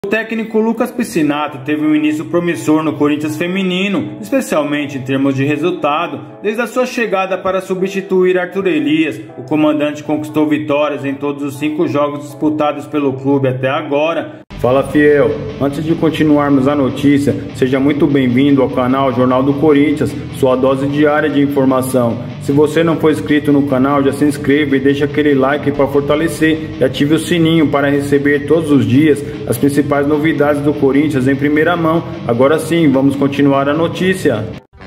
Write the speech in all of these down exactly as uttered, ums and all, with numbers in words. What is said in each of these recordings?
O técnico Lucas Piscinato teve um início promissor no Corinthians feminino, especialmente em termos de resultado. Desde a sua chegada para substituir Arthur Elias, o comandante conquistou vitórias em todos os cinco jogos disputados pelo clube até agora. Fala, fiel! Antes de continuarmos a notícia, seja muito bem-vindo ao canal Jornal do Corinthians, sua dose diária de informação. Se você não for inscrito no canal, já se inscreva e deixa aquele like para fortalecer e ative o sininho para receber todos os dias as principais novidades do Corinthians em primeira mão. Agora sim, vamos continuar a notícia.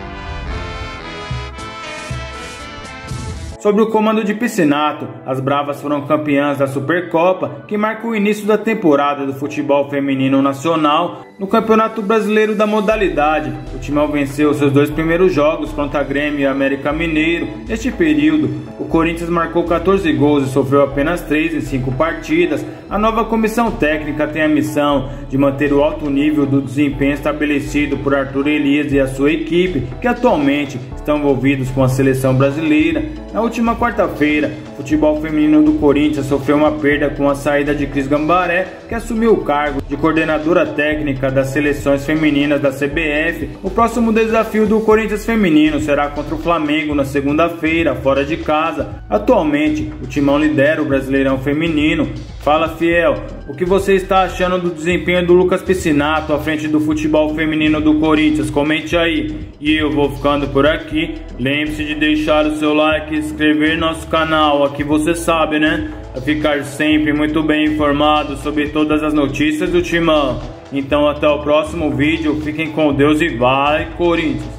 Sob o comando de Piscinato, as Bravas foram campeãs da Supercopa, que marca o início da temporada do futebol feminino nacional. No Campeonato Brasileiro da modalidade, o Timão venceu seus dois primeiros jogos contra Grêmio e América Mineiro. Neste período, o Corinthians marcou quatorze gols e sofreu apenas três em cinco partidas. A nova comissão técnica tem a missão de manter o alto nível do desempenho estabelecido por Arthur Elias e a sua equipe, que atualmente estão envolvidos com a seleção brasileira. Na última quarta-feira, o futebol feminino do Corinthians sofreu uma perda com a saída de Cris Gambaré, que assumiu o cargo de coordenadora técnica das seleções femininas da C B F. O próximo desafio do Corinthians feminino será contra o Flamengo na segunda-feira, fora de casa. Atualmente, o Timão lidera o Brasileirão feminino. Fala, fiel, o que você está achando do desempenho do Lucas Piscinato à frente do futebol feminino do Corinthians? Comente aí. E eu vou ficando por aqui. Lembre-se de deixar o seu like e se inscrever no nosso canal. Aqui você sabe, né? A ficar sempre muito bem informado sobre todas as notícias do Timão. Então até o próximo vídeo. Fiquem com Deus e vai, Corinthians!